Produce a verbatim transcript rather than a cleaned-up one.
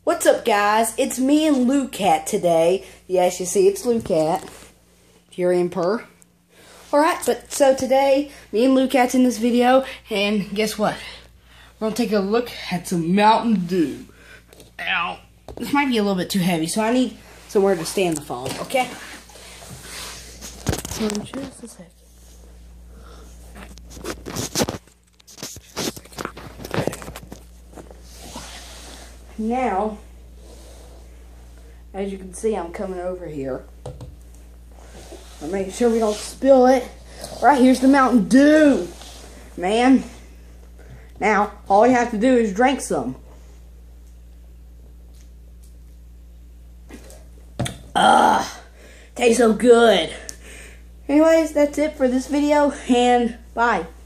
What's up, guys? It's me and Lou Cat today. Yes, you see, it's Lou Cat. Hear him purr. Alright, but so today, me and Lou Cat's in this video, and guess what? We're going to take a look at some Mountain Dew. Ow. This might be a little bit too heavy, so I need somewhere to stand the phone, okay? So, just a second. Now, as you can see, I'm coming over here. I'm making sure we don't spill it. Right here's the Mountain Dew, man. Now, all you have to do is drink some. Ugh, tastes so good. Anyways, that's it for this video, and bye.